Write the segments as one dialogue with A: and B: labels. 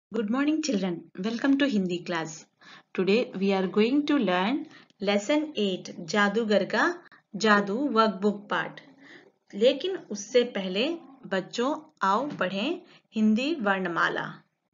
A: Good morning children. Welcome to Hindi class. Today we are going to learn lesson 8 जादूगर का जादू workbook part. लेकिन उससे पहले बच्चों आओ पढ़ें हिंदी वर्णमाला।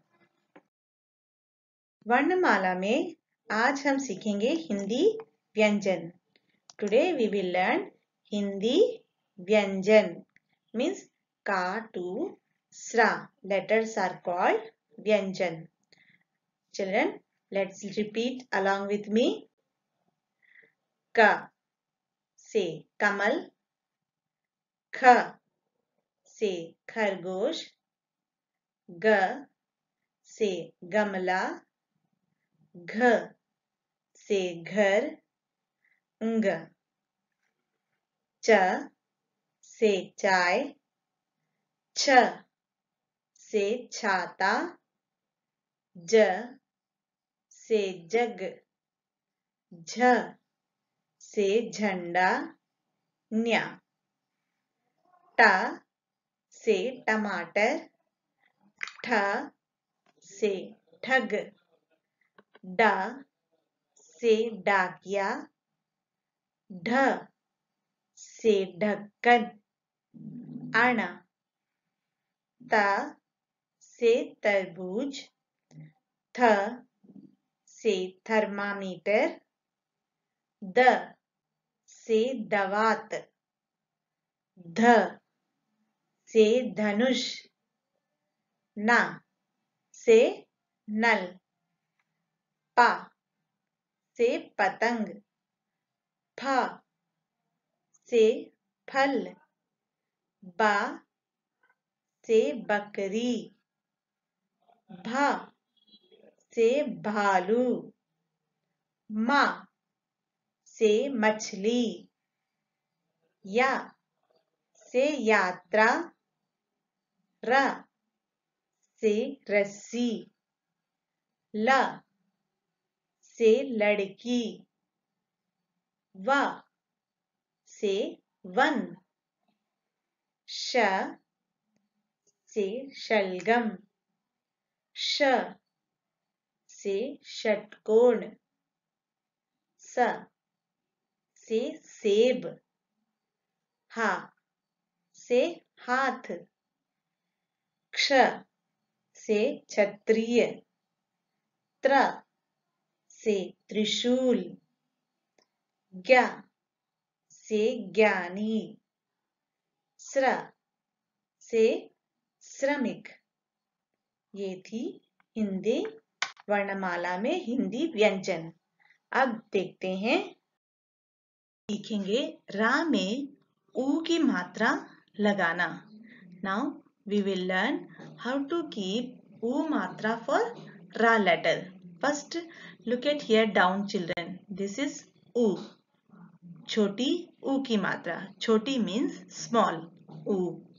A: वर्णमाला में आज हम सीखेंगे हिंदी व्यंजन। Today we will learn Hindi व्यंजन means का to sra letters are called व्यंजन। Children, let's repeat along with me. Ka से कमल, ख से खरगोश, ग से गमला, घ से घर, ङ च से चाय, छ से छाता, ज से जग, झ से झंडा, न्या टा से टमाटर, ठ से ठग, डा से डाकिया, ढ से ढक्कन, अण त से तरबूज, थ से थर्मामीटर, द से दवात, ध से धनुष, न से नल, पा से पतंग, फ से फल, बा से बकरी, भा से भालू, मा से मछली, या से यात्रा, र से रस्सी, ल से लड़की, व से वन, श से शलगम, श से षटकोण, स से सेब, हा से हाथ, क्ष से क्षत्रिय, त्र से त्रिशूल, ज्ञ से ज्ञानी, स्र से श्रमिक। ये थी हिंदी वर्णमाला में हिंदी व्यंजन। अब देखते हैं, सीखेंगे रा में ऊ की मात्रा लगाना। Now we will learn how to keep ऊ मात्रा for ra letter. First, look at here down children. This is ऊ, छोटी ऊ की मात्रा। छोटी means small, ऊ।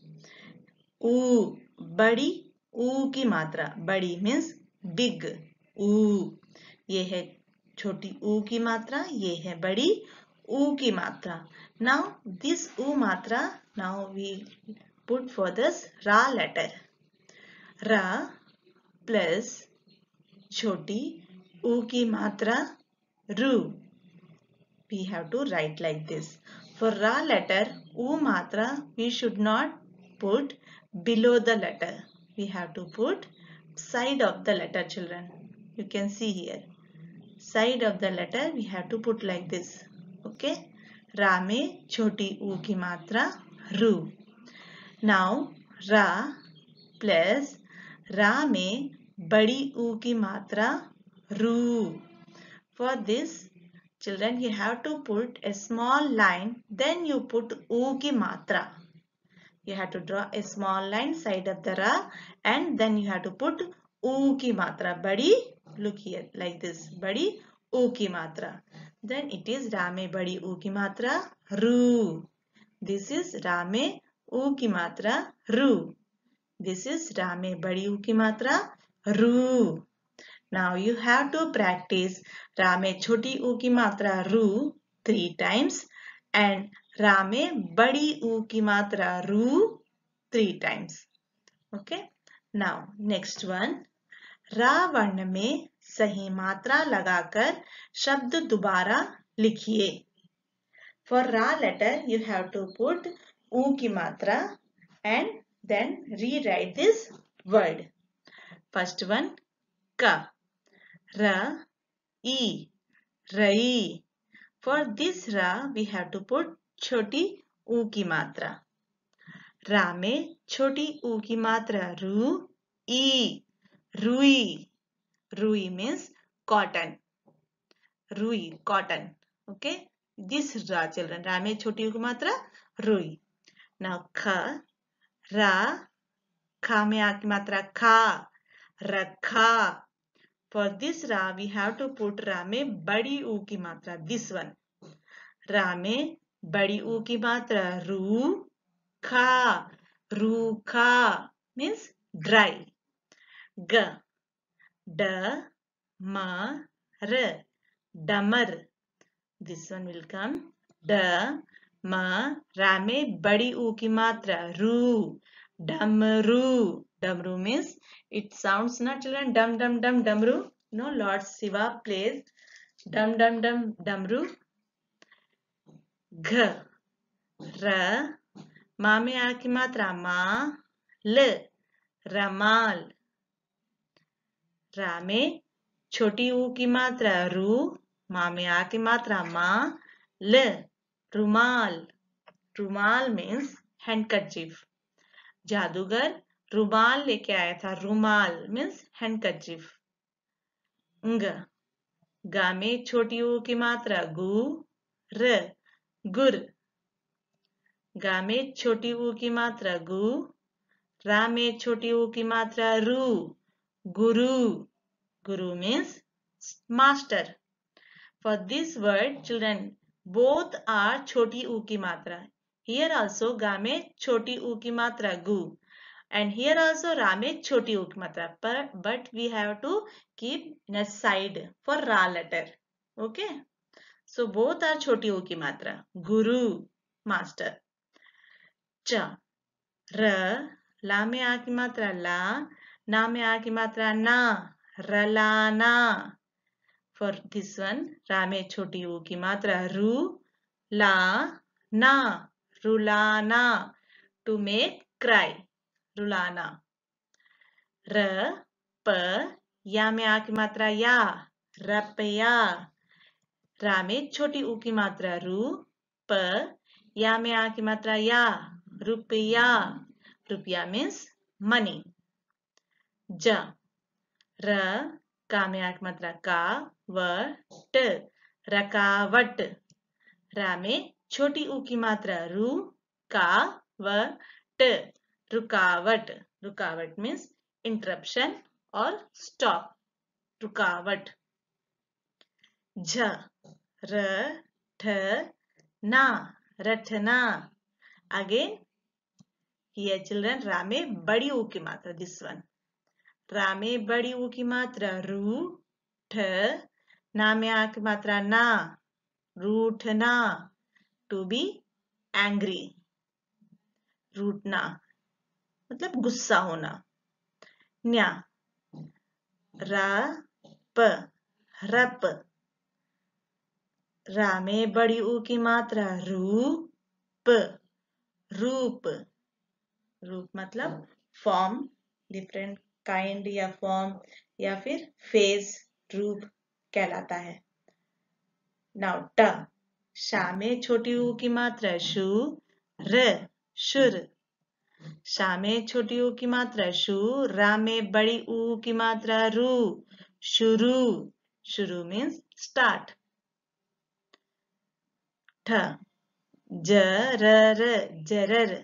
A: ऊ बड़ी ऊ की मात्रा, बड़ी means big, ऊ। ये है छोटी ऊ की मात्रा, ये है बड़ी ऊ की मात्रा। Now this ऊ मात्रा, now we put for this ra letter. ra plus छोटी ऊ की मात्रा रू. We have to write like this. For ra letter, ऊ matra, we should not put below the letter. We have to put side of the letter, children. You can see here. Side of the letter, we have to put like this. Okay? Ra में छोटी ऊ की मात्रा रू. Now, ra plus ra में बड़ी ऊ की मात्रा रू. For this, children, you have to put a small line, then you put U ki matra. You have to draw a small line side of the ra, and then you have to put U ki matra. Badi, look here, like this. Badi U ki matra. Then it is ra mein badi U ki matra ru. This is ra mein U ki matra ru. This is ra mein badi U ki matra ru. Now you have to practice ra में छोटी ऊ की मात्रा रू 3 times and ra में बड़ी ऊ की मात्रा रू 3 times. Okay. Now next one. रा वर्ण में सही मात्रा लगाकर शब्द दोबारा लिखिए। For ra letter, you have to put u की मात्रा and then rewrite this word. First one, ka, ra, e, rai. For this ra, we have to put छोटी u की मात्रा। रा में छोटी ऊ की मात्रा रू, ई, रुई। रुई means cotton. रुई, cotton. Okay? This ra children. रा में छोटी ऊ की मात्रा रुई। Now ख, रा, खा में आ की मात्रा खा, रखा। For this ra we have to put रा में बड़ी ऊ की मात्रा, this one. रा में बड़ी ऊ की मात्रा रू, खा, रूखा means dry. ग, ड, म, र, डमर. This one will come ड, म, रा में बड़ी ऊ की मात्रा रू, डमरू. डमरू means it sounds not children dum dum dum डमरू. No, Lord Shiva plays dum dum dum डमरू. घ, र, मा में आ की मात्रा मा, ल, रमाल। रा में छोटी ऊ की मात्रा रू, मा में आ की मात्रा मा, ल, रुमाल। रुमाल मीन्स हैंडकरचीफ। जादूगर रुमाल लेके आया था, रुमाल मीन्स हैंडकरचीफ। ग, गा में छोटी ऊ की मात्रा गु, र, गुर। गा में छोटी ऊ की मात्रा गु, रा में छोटी ऊ की मात्रा रू, गुरु. Guru means master. For this word, children, both are choti u की मात्रा. Here also ga में छोटी ऊ की मात्रा gu, and here also ra में छोटी ऊ की मात्रा. But we have to keep in a side for ra letter. Okay? So both are छोटी ऊ की मात्रा. Guru, master. च, र, ला में आ की मात्रा ला, ना में आ की मात्रा ना, रलाना. For this one, रा में छोटी ऊ की मात्रा रू, ला, ना, रुलाना. To make cry, रुलाना. र, प, या में आ की मात्रा या, रपया. रा में छोटी ऊ की मात्रा रू, प, या में आ की मात्रा या, रुपया. रुपया means money. ज, र, का में आ की मात्रा का, व, ट, रकावट. रा में छोटी ऊ की मात्रा रू, का, व, ट, रुकावट. रुकावट means interruption और stop. रुकावट. झ, र, ठ, ना, रटना. Again, here children, रा में बड़ी ऊ की मात्रा, this one. रा में बड़ी ऊ की मात्रा रू, ठ, ना में आ की मात्रा ना, रूठना. To be angry. रूठना मतलब गुस्सा होना. न्या, रा, प, रप. रा में बड़ी ऊ की मात्रा रू, प, रूप. रूप मतलब फॉर्म, डिफरेंट काइंड या फॉर्म या फिर फेस, रूप कहलाता है. नाउ ट, शा में छोटी ऊ की मात्रा शू, र, शुर. शा में छोटी ऊ की मात्रा शू, रा में बड़ी ऊ की मात्रा रू, शुरू. शुरू मीन्स स्टार्ट. ठ, ज, र, जरर.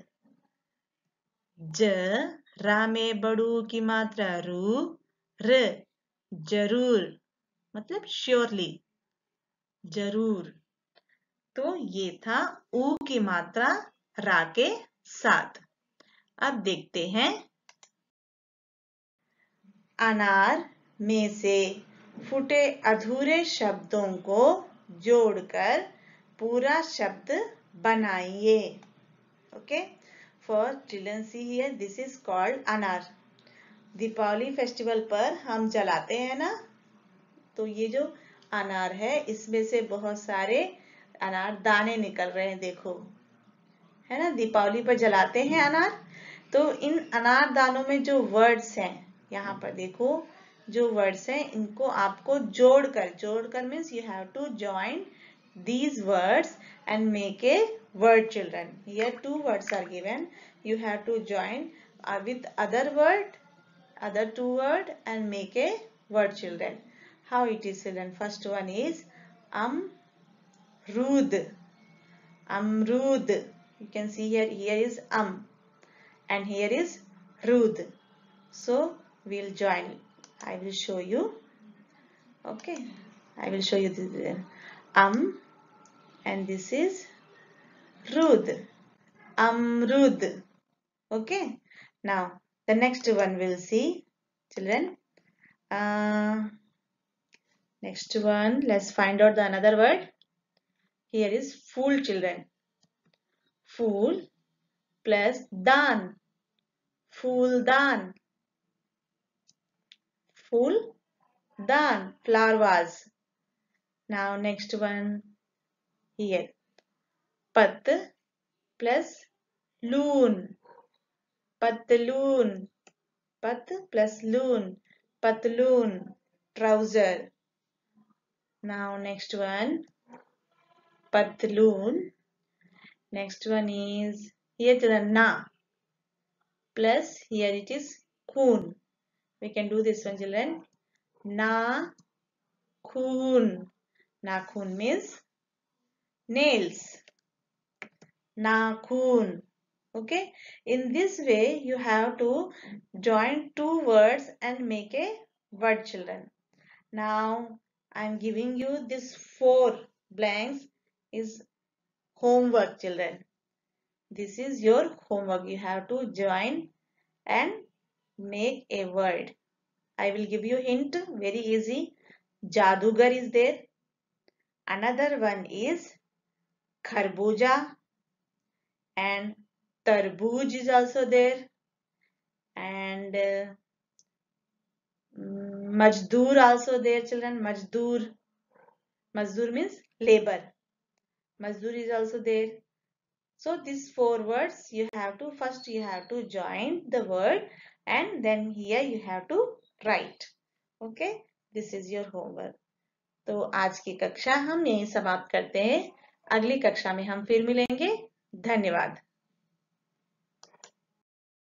A: ज, रा में बड़ू की मात्रा रू, र, जरूर मतलब श्योरली, जरूर. तो ये था ऊ की मात्रा रा के साथ. अब देखते हैं. अनार में से फूटे अधूरे शब्दों को जोड़कर पूरा शब्द बनाइए. Okay? For children, see here, this is called anar. Deepawali festival पर हम जलाते हैं ना, तो ये जो अनार है इसमें से बहुत सारे अनार दाने निकल रहे हैं, देखो, है ना। दीपावली पर जलाते हैं अनार, तो इन अनार दानों में जो वर्ड्स हैं, यहाँ पर देखो जो वर्ड्स हैं इनको आपको जोड़कर means you have to join these words and make a word, children. Here two words are given. You have to join with other two word and make a word, children. How it is, children? First one is amrud. Amrud. You can see here is and here is rud. So we'll join. I will show you. Okay, I will show you this. And this is Rud. Amrud. Okay. Now the next one we'll see, children. Next one, let's find out the another word. Here is fool, children. Fool plus dan. Fool dan. Fool dan. Flower vase. Now next one here. Pat plus loon. Patloon. Pat plus loon. Patloon. Trouser. Now next one. Patloon. Next one is here to the na. Plus here it is khoon. We can do this one, children. Na khoon. Na khoon means nails. Na khoon. Okay, in this way you have to join two words and make a word, children. Now I am giving you this 4 blanks is homework, children. This is your homework. You have to join and make a word. I will give you hint, very easy. Jadugar is there. Another one is kharbuja and tarbooj is also there. And Majdoor also there, children. Majdoor means labor. Majdoor is also there. So these 4 words you have to first join the word and then here you have to write. Okay, this is your homework. तो आज की कक्षा हम यहीं समाप्त करते हैं. अगली कक्षा में हम फिर मिलेंगे. धन्यवाद.